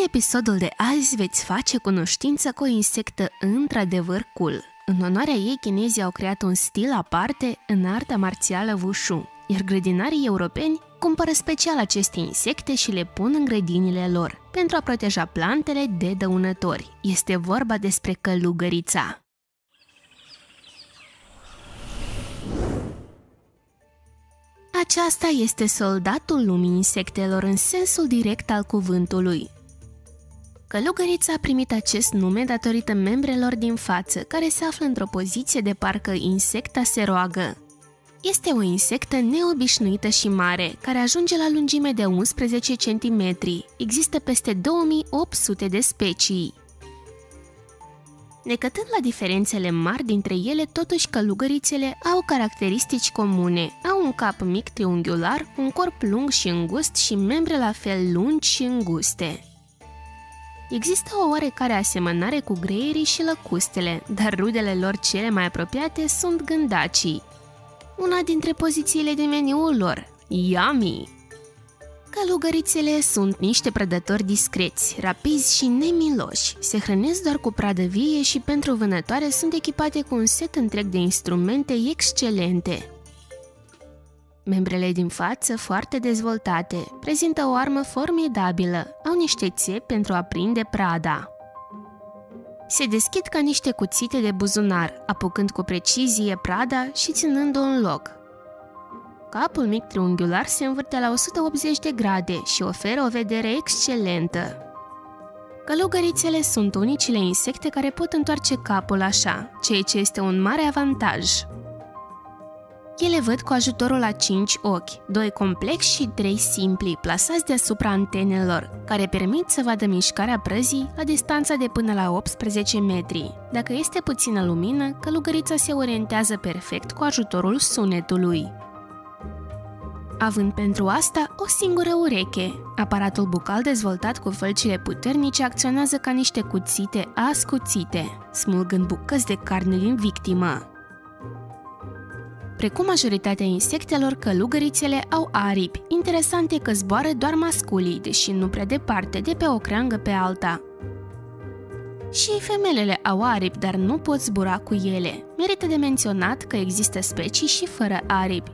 episodul de azi veți face cunoștință cu o insectă într-adevăr cool. În onoarea ei, chinezii au creat un stil aparte în arta marțială Wushu, iar grădinarii europeni cumpără special aceste insecte și le pun în grădinile lor, pentru a proteja plantele de dăunători. Este vorba despre călugărița. Aceasta este soldatul lumii insectelor în sensul direct al cuvântului. Călugărița a primit acest nume datorită membrelor din față, care se află într-o poziție de parcă insecta se roagă. Este o insectă neobișnuită și mare, care ajunge la lungime de 11 cm. Există peste 2800 de specii. Necătând la diferențele mari dintre ele, totuși călugărițele au caracteristici comune. Au un cap mic triunghiular, un corp lung și îngust și membre la fel lungi și înguste. Există o oarecare asemănare cu greierii și lăcustele, dar rudele lor cele mai apropiate sunt gândacii. Una dintre pozițiile din meniul lor, yummy! Călugărițele sunt niște prădători discreți, rapizi și nemiloși. Se hrănesc doar cu pradă vie și pentru vânătoare sunt echipate cu un set întreg de instrumente excelente. Membrele din față, foarte dezvoltate, prezintă o armă formidabilă, au niște țepi pentru a prinde prada. Se deschid ca niște cuțite de buzunar, apucând cu precizie prada și ținând-o în loc. Capul mic triunghiular se învârte la 180 de grade și oferă o vedere excelentă. Călugărițele sunt unicile insecte care pot întoarce capul așa, ceea ce este un mare avantaj. Ele văd cu ajutorul a 5 ochi, 2 complexi și 3 simpli, plasați deasupra antenelor, care permit să vadă mișcarea prăzii la distanța de până la 18 metri. Dacă este puțină lumină, călugărița se orientează perfect cu ajutorul sunetului. Având pentru asta o singură ureche, aparatul bucal dezvoltat cu fălcile puternice acționează ca niște cuțite ascuțite, smulgând bucăți de carne din victimă. Precum majoritatea insectelor, călugărițele au aripi. Interesant e că zboară doar masculii, deși nu prea departe, de pe o creangă pe alta. Și femelele au aripi, dar nu pot zbura cu ele. Merită de menționat că există specii și fără aripi.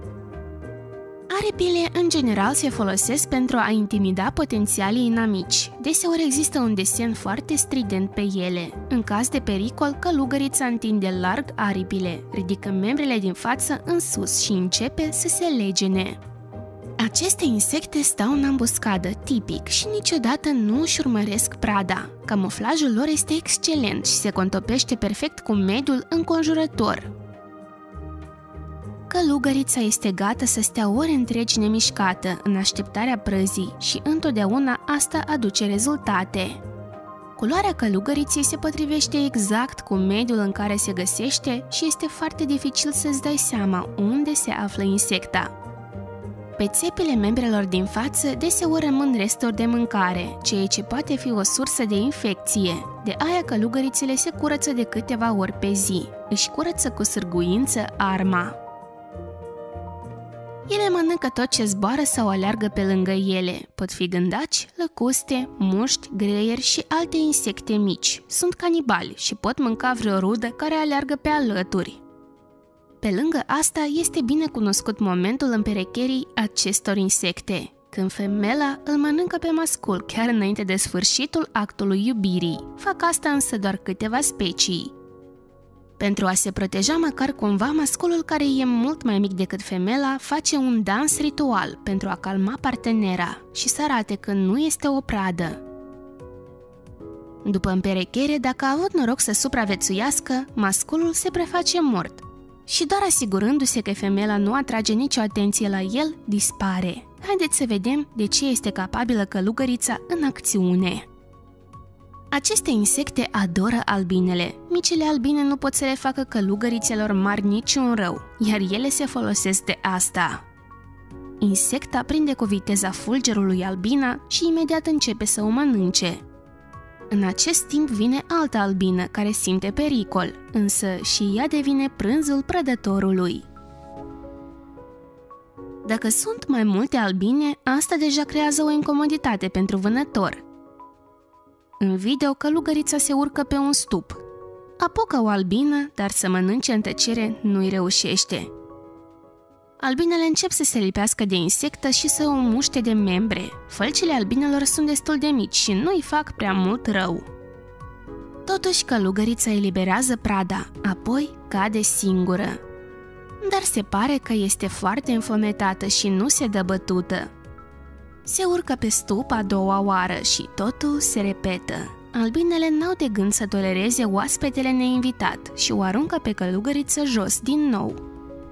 Aripile, în general, se folosesc pentru a intimida potențialii inamici. Deseori există un desen foarte strident pe ele. În caz de pericol, călugărița întinde larg aripile, ridică membrele din față în sus și începe să se legene. Aceste insecte stau în ambuscadă, tipic, și niciodată nu își urmăresc prada. Camuflajul lor este excelent și se contopește perfect cu mediul înconjurător. Călugărița este gata să stea ore întregi nemișcată, în așteptarea prăzii și întotdeauna asta aduce rezultate. Culoarea călugăriței se potrivește exact cu mediul în care se găsește și este foarte dificil să-ți dai seama unde se află insecta. Pe țepile membrelor din față deseori rămân resturi de mâncare, ceea ce poate fi o sursă de infecție. De aia călugărițele se curăță de câteva ori pe zi. Își curăță cu sârguință arma. Ele mănâncă tot ce zboară sau aleargă pe lângă ele. Pot fi gândaci, lăcuste, muști, greieri și alte insecte mici. Sunt canibali și pot mânca vreo rudă care aleargă pe alături. Pe lângă asta, este bine cunoscut momentul împerecherii acestor insecte, când femela îl mănâncă pe mascul chiar înainte de sfârșitul actului iubirii. Fac asta însă doar câteva specii. Pentru a se proteja măcar cumva, masculul, care e mult mai mic decât femela, face un dans ritual pentru a calma partenera și să arate că nu este o pradă. După împerechere, dacă a avut noroc să supraviețuiască, masculul se preface mort și doar asigurându-se că femela nu atrage nicio atenție la el, dispare. Haideți să vedem de ce este capabilă călugărița în acțiune. Aceste insecte adoră albinele. Micile albine nu pot să le facă călugărițelor mari niciun rău, iar ele se folosesc de asta. Insecta prinde cu viteza fulgerului albina și imediat începe să o mănânce. În acest timp vine alta albină care simte pericol, însă și ea devine prânzul prădătorului. Dacă sunt mai multe albine, asta deja creează o incomoditate pentru vânător. În video, călugărița se urcă pe un stup. Apucă o albină, dar să mănânce în tăcere nu-i reușește. Albinele încep să se lipească de insectă și să o muște de membre. Fălcile albinelor sunt destul de mici și nu-i fac prea mult rău. Totuși, călugărița eliberează prada, apoi cade singură. Dar se pare că este foarte înfometată și nu se dă bătută. Se urcă pe stup a doua oară și totul se repetă. Albinele n-au de gând să tolereze oaspetele neinvitat și o aruncă pe călugăriță jos din nou.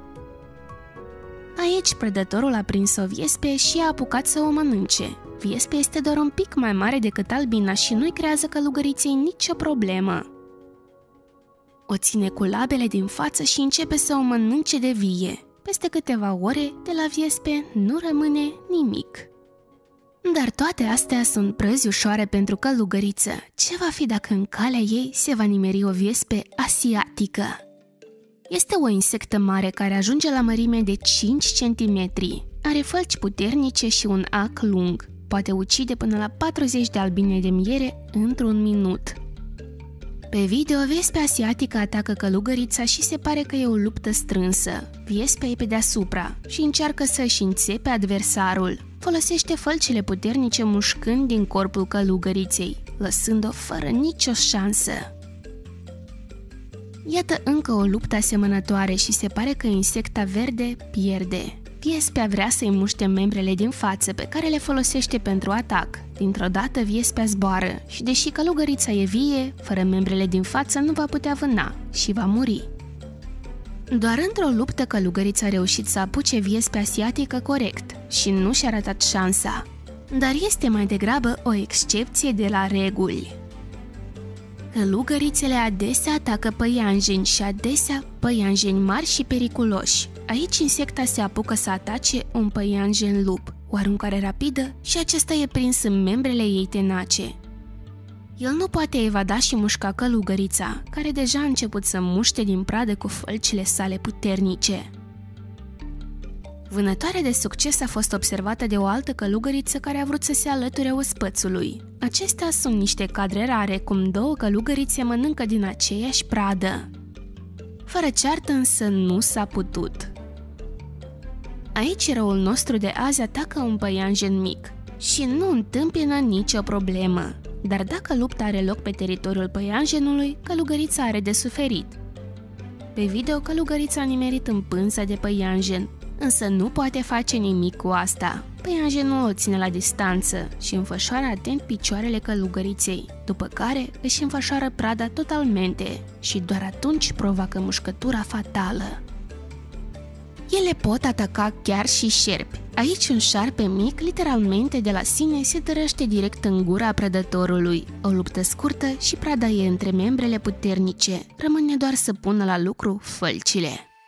Aici, prădătorul a prins o viespe și a apucat să o mănânce. Viespea este doar un pic mai mare decât albina și nu-i creează călugăriței nicio problemă. O ține cu labele din față și începe să o mănânce de vie. Peste câteva ore, de la viespe nu rămâne nimic. Dar toate astea sunt prăzi ușoare pentru călugăriță. Ce va fi dacă în calea ei se va nimeri o viespe asiatică? Este o insectă mare care ajunge la mărime de 5 cm. Are fălci puternice și un ac lung. Poate ucide până la 40 de albine de miere într-un minut. Pe video, viespea asiatică atacă călugărița și se pare că e o luptă strânsă. Viespea e pe deasupra și încearcă să-și înțepe adversarul. Folosește fălcile puternice mușcând din corpul călugăriței, lăsând-o fără nicio șansă. Iată încă o luptă asemănătoare și se pare că insecta verde pierde. Viespea vrea să-i muște membrele din față pe care le folosește pentru atac. Dintr-o dată viespea zboară și deși călugărița e vie, fără membrele din față nu va putea vâna și va muri. Doar într-o luptă călugărița a reușit să apuce viespea asiatică corect și nu și-a ratat șansa. Dar este mai degrabă o excepție de la reguli. Călugărițele adesea atacă păianjeni și adesea păianjeni mari și periculoși. Aici insecta se apucă să atace un păianjen lup, o aruncare rapidă și acesta e prins în membrele ei tenace. El nu poate evada și mușca călugărița, care deja a început să muște din pradă cu fălcile sale puternice. Vânătoarea de succes a fost observată de o altă călugăriță care a vrut să se alăture ospățului. Acestea sunt niște cadre rare, cum două călugărițe mănâncă din aceeași pradă. Fără ceartă însă nu s-a putut. Aici eroul nostru de azi atacă un păianjen mic și nu întâmpină nicio problemă. Dar dacă lupta are loc pe teritoriul păianjenului, călugărița are de suferit. Pe video, călugărița a nimerit în pânza de păianjen, însă nu poate face nimic cu asta. Păianjenul o ține la distanță și înfășoară atent picioarele călugăriței, după care își înfășoară prada totalmente și doar atunci provoacă mușcătura fatală. Ele pot ataca chiar și șerpi. Aici un șarpe mic, literalmente de la sine, se tărăște direct în gura prădătorului. O luptă scurtă și prada e între membrele puternice. Rămâne doar să pună la lucru fălcile.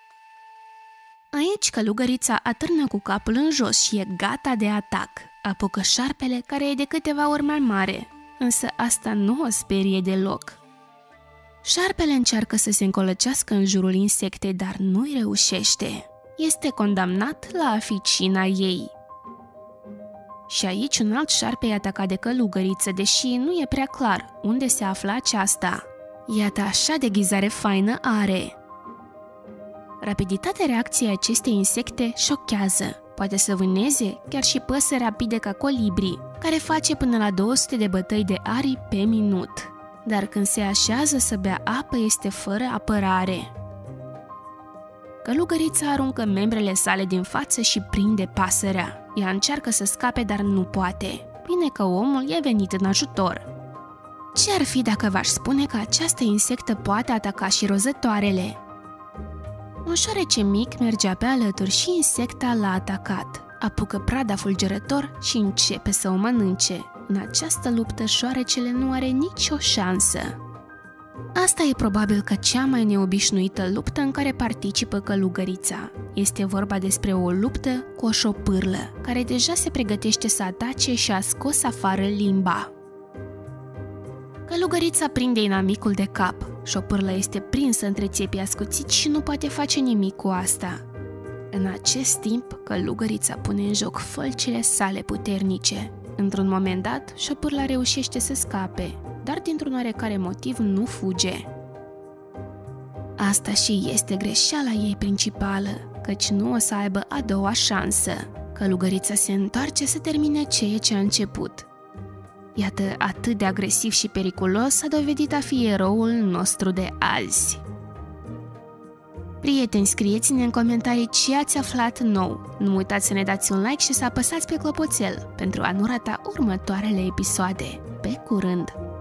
Aici călugărița atârnă cu capul în jos și e gata de atac. Apucă șarpele, care e de câteva ori mai mare, însă asta nu o sperie deloc. Șarpele încearcă să se încolăcească în jurul insectei, dar nu-i reușește. Este condamnat la a fi cina ei. Și aici un alt șarpe e atacat de călugăriță, deși nu e prea clar unde se află aceasta. Iată așa de ghizare faină are. Rapiditatea reacției acestei insecte șochează. Poate să vâneze chiar și păsări rapide ca colibri, care face până la 200 de bătăi de aripi pe minut. Dar când se așează să bea apă, este fără apărare. Călugărița aruncă membrele sale din față și prinde pasărea. Ea încearcă să scape, dar nu poate. Bine că omul i-a venit în ajutor. Ce ar fi dacă v-aș spune că această insectă poate ataca și rozătoarele? Un șoarece mic mergea pe alături și insecta l-a atacat. Apucă prada fulgerător și începe să o mănânce. În această luptă, șoarecele nu are nicio șansă. Asta e probabil că cea mai neobișnuită luptă în care participă călugărița. Este vorba despre o luptă cu o șopârlă, care deja se pregătește să atace și a scos afară limba. Călugărița prinde inamicul de cap. Șopârla este prinsă între țepii ascuțiți și nu poate face nimic cu asta. În acest timp, călugărița pune în joc fălcile sale puternice. Într-un moment dat, Șopârla reușește să scape, dar dintr-un oarecare motiv nu fuge. Asta și este greșeala ei principală, căci nu o să aibă a doua șansă. Călugărița se întoarce să termine ceea ce a început. Iată, atât de agresiv și periculos s-a dovedit a fi eroul nostru de azi. Prieteni, scrieți-ne în comentarii ce ați aflat nou. Nu uitați să ne dați un like și să apăsați pe clopoțel pentru a nu rata următoarele episoade. Pe curând!